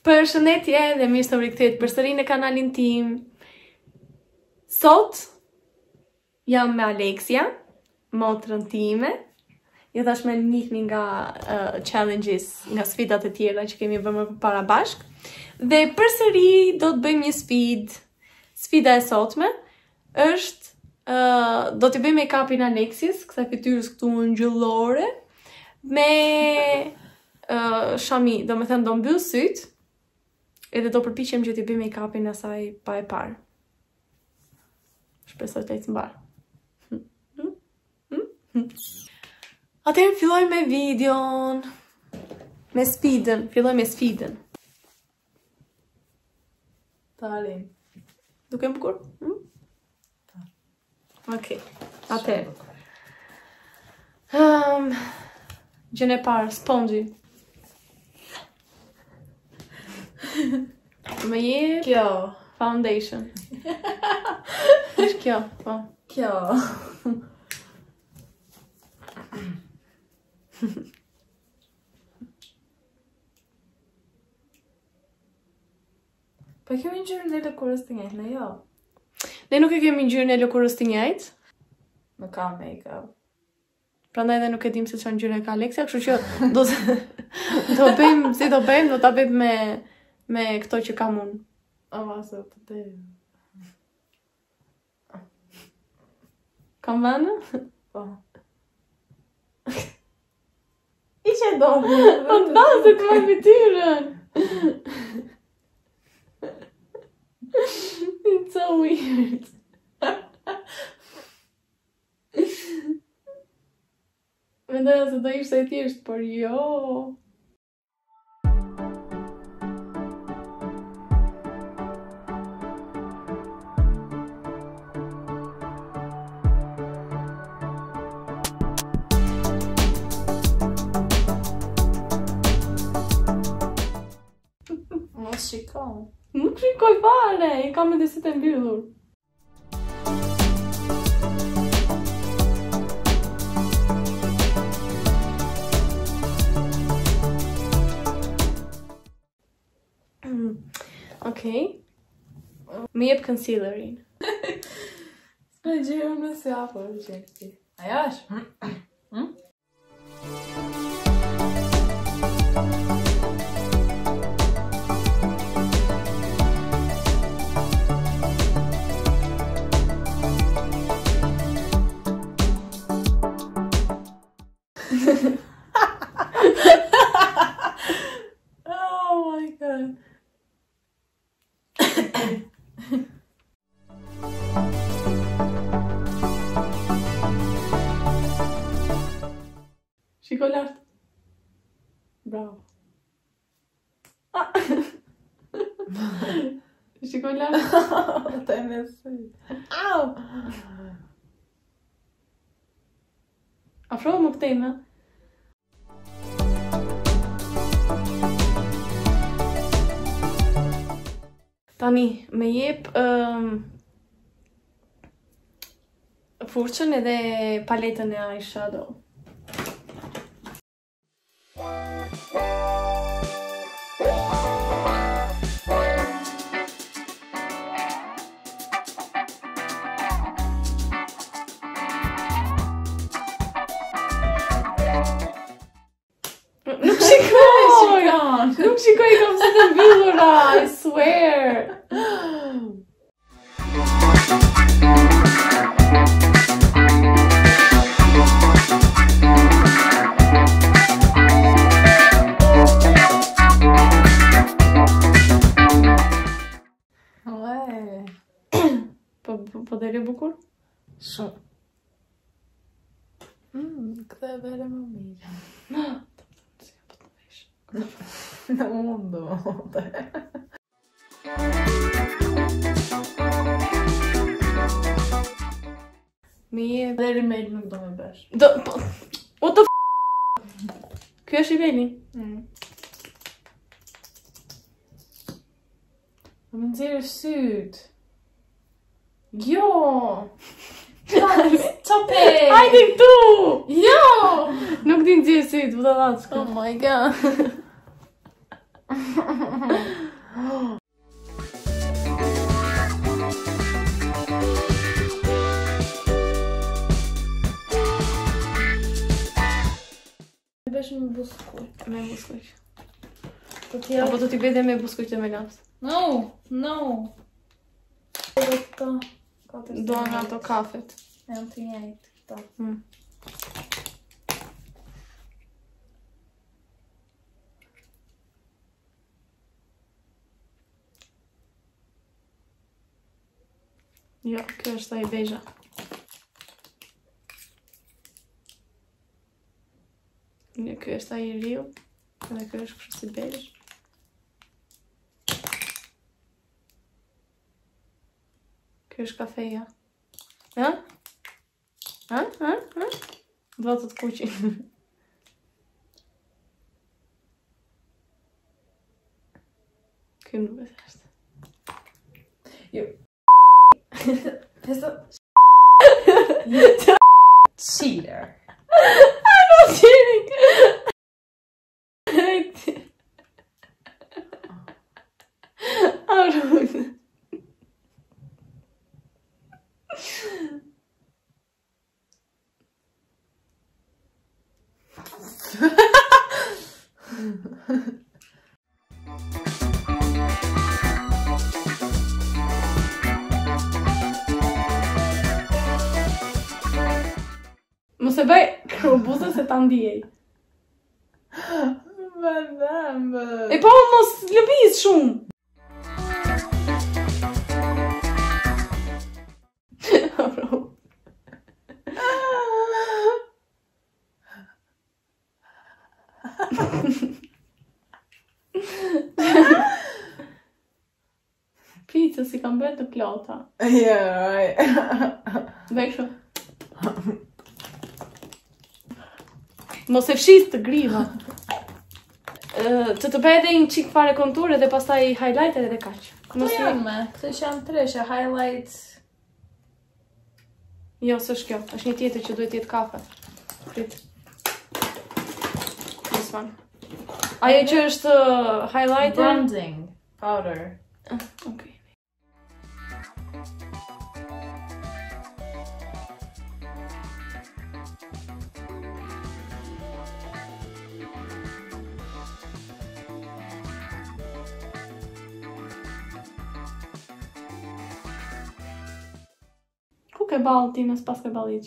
Përshëndetje dhe mirë se u rikthyer përsëri në kanalin tim. Sot jam me Aleksia, motrën time. Jo tash me njihni nga challenges, nga sfidat e tjera që kemi bërë më para bashk. Dhe përsëri do të bëjmë një sfidë. Sfida e sotme është do t'i bëjmë make-upin Aleksias, kësaj fytyrës këtu ngjyllore, me shami, do me thënë do mbyll syt, edhe do përpiqem që t'i bëj make-upin asaj pa e parë. Shpresoj të ecë mbar. Atëherë filloj me videon. Me sfidën, filloj me sfidën. Talim. Duke më bukur? Okej. Atëherë. Gjën e parë, spongi. Më jep Kjo. foundation. Është kjo, po. Kjo. Po kemi ngjyrën e lëkurës të njëjtë, jo? Ne nuk e kemi ngjyrën e lëkurës të njëjtë. Nuk ka make-up. Prandaj edhe nuk e dim se çfarë ngjyre ka Aleksia, kështu që do bëjmë, si do bëjmë, do ta bëjmë me këto që kam unë. Avasa të te. Kam vënë? Po. I që do më? Po da, se të maj fytyrën. It's so weird. Mendoja se do ishte e thjeshtë, por jo. Mos shikon. Nuk shikoj fare, i kam edhe sytë e mbyllur. Okej. Më jep concealerin. S'ka gjërë në se apo rejekti. Aja është? Oh my god. Shiko lart. Bravo. Shiko lart. Ata e me sy. Au! Afro më këtej me. Tani, me jep furçën edhe paletën e eyeshadow. Nuk shikoj! Nuk shikoj, kam se të mbyllura, I swear! Po deri bukur? Shumë. Këtë e vere më mirë. Në mundo. Mirë. Dhe rimel nuk do me bësh. What the f***? Kjo është i veni? Më nëzirë syt. Jo! Qape! Hajde këtu! Jo! Nuk di nxjerr syt, budallatsko. Oh my god. Bësh me buskujt. Me buskujt. Po t'ja... Apo do t'i bëj dhe me buskujt e me laps. No, no. Edhe këto. Do nga ato kafet. Janë të njëjtë këto. Jo, kjo është ai bejxha. Jo, kjo është ai i riu. Edhe kjo është kështu si bejzh. Kjo është kafeja. Ha? Ha? Ha? Ha? Votët kuqin. Kjo nuk e thashtë. Jo. Cheater. I'm not cheating. Mos e bëj krobuzën se ta ndijej. Madame. E po mos lëviz shumë. Pizza si kam bërë të plota. Yeah, Bëj kështu. Mos e fshis të griva. Të të bëj edhe një qik fare konture dhe pastaj highlighter edhe kaq. Këto janë me, këto që janë treshe, highlights. Jo, s'është kjo, është një tjetër që duhet jetë kafe. Prit. This one. Ajo që është highlighter. Bronzing powder. Okay. Ku ke ballë ti nëse pas ke balliq?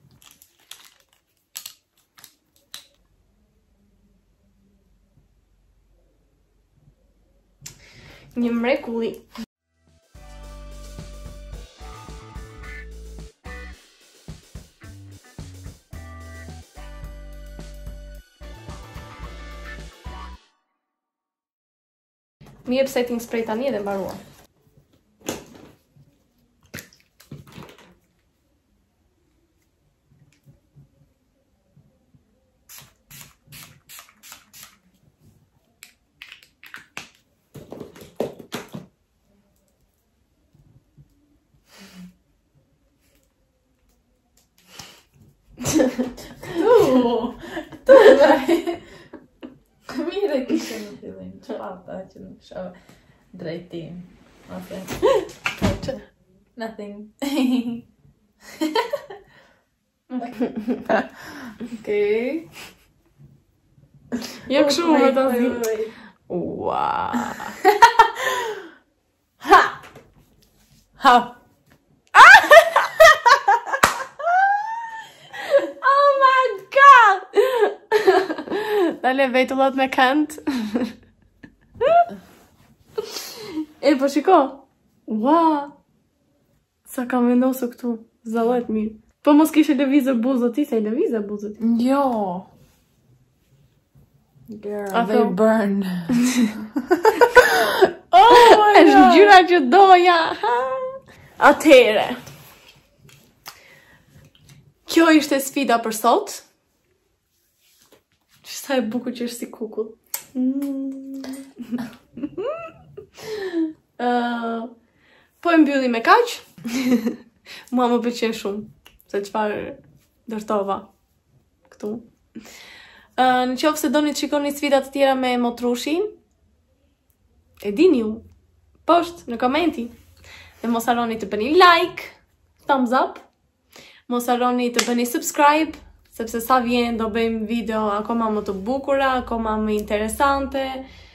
Një mrekulli. Mi jep setting spray tani edhe mbaruar. Tu vaj. Mire kishe në fillim, që pata që nuk shoh drejtim. Okay. Nothing. Okay. Jo kështu më ta zi. Ua. Ha! Ha! Oh my god! Dale vetullat me kënd. E po shiko. Ua. Sa kam vendosur këtu. Zallohet mirë. Po mos kishe lëvizur buzët ti, se i lëvizë buzët. Jo. Girl, I they feel- burn. Oh my god! Është gjyra që doja. Atëre. Kjo ishte sfida për sot. Sa e bukur që është si kukull. Po e mbylli me kaq. Mua më pëlqen shumë se çfarë ndërtova këtu. Në qoftë se doni të shikoni sfida të tjera me motrushin, E dini ju, poshtë në komenti. Dhe mos harroni të bëni like, thumbs up. Mos harroni të bëni subscribe, sepse sa vjen do bëjmë video akoma më të bukura, akoma më interesante.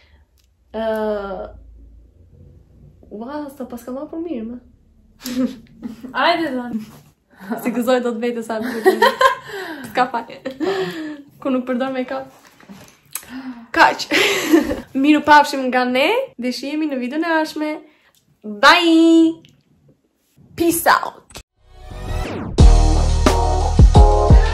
Ua, s'to pas ka për mirë, më. Ajde, dhënë. Si gëzoj do të vete sa për s'ka fare. Ku nuk përdor make-up. Kaq. Miru pafshim nga ne, dhe shihemi në videon e ardhshme. Bye! Peace out!